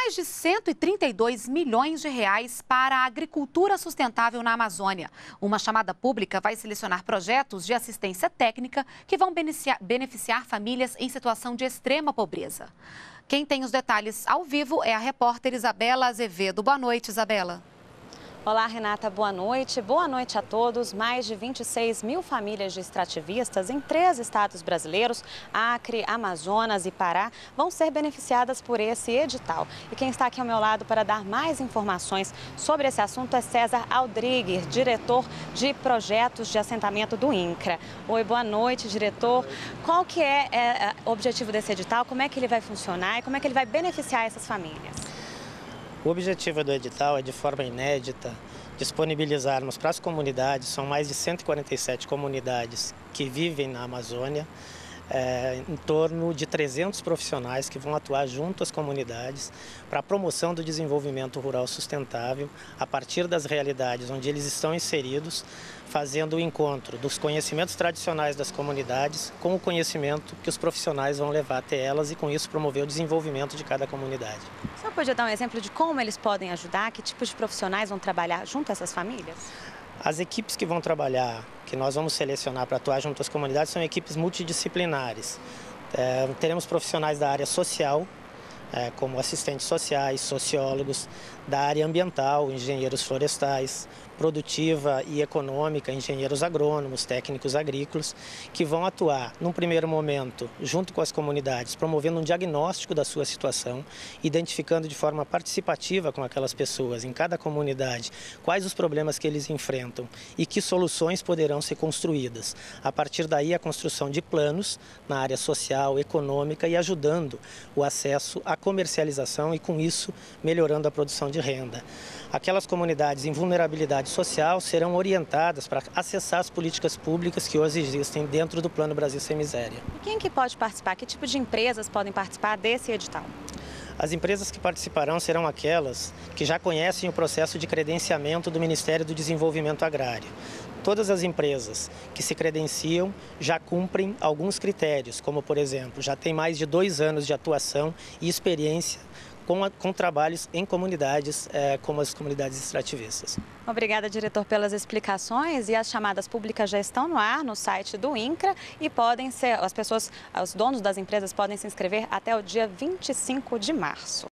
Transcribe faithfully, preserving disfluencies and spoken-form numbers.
mais de cento e trinta e dois milhões de reais para a agricultura sustentável na Amazônia. Uma chamada pública vai selecionar projetos de assistência técnica que vão beneficiar, beneficiar famílias em situação de extrema pobreza. Quem tem os detalhes ao vivo é a repórter Isabela Azevedo. Boa noite, Isabela. Olá, Renata, boa noite. Boa noite a todos. Mais de vinte e seis mil famílias de extrativistas em três estados brasileiros, Acre, Amazonas e Pará, vão ser beneficiadas por esse edital. E quem está aqui ao meu lado para dar mais informações sobre esse assunto é César Aldrigues, diretor de projetos de assentamento do INCRA. Oi, boa noite, diretor. Qual que é, é o objetivo desse edital? Como é que ele vai funcionar e como é que ele vai beneficiar essas famílias? O objetivo do edital é, de forma inédita, disponibilizarmos para as comunidades, são mais de cento e quarenta e sete comunidades que vivem na Amazônia, é, em torno de trezentos profissionais que vão atuar junto às comunidades para a promoção do desenvolvimento rural sustentável a partir das realidades onde eles estão inseridos, fazendo o encontro dos conhecimentos tradicionais das comunidades com o conhecimento que os profissionais vão levar até elas e com isso promover o desenvolvimento de cada comunidade. O senhor podia dar um exemplo de como eles podem ajudar, que tipos de profissionais vão trabalhar junto a essas famílias? As equipes que vão trabalhar, que nós vamos selecionar para atuar junto às comunidades, são equipes multidisciplinares. É, teremos profissionais da área social, é, como assistentes sociais, sociólogos, da área ambiental, engenheiros florestais, produtiva e econômica, engenheiros agrônomos, técnicos agrícolas, que vão atuar, num primeiro momento, junto com as comunidades, promovendo um diagnóstico da sua situação, identificando de forma participativa com aquelas pessoas, em cada comunidade, quais os problemas que eles enfrentam e que soluções poderão ser construídas. A partir daí, a construção de planos na área social, econômica e ajudando o acesso à comercialização e, com isso, melhorando a produção de renda. Aquelas comunidades em vulnerabilidade social serão orientadas para acessar as políticas públicas que hoje existem dentro do Plano Brasil Sem Miséria. E quem que pode participar? Que tipo de empresas podem participar desse edital? As empresas que participarão serão aquelas que já conhecem o processo de credenciamento do Ministério do Desenvolvimento Agrário. Todas as empresas que se credenciam já cumprem alguns critérios, como, por exemplo, já tem mais de dois anos de atuação e experiência Com, a, com trabalhos em comunidades, é, como as comunidades extrativistas. Obrigada, diretor, pelas explicações. E as chamadas públicas já estão no ar, no site do INCRA, e podem ser, as pessoas, os donos das empresas podem se inscrever até o dia vinte e cinco de março.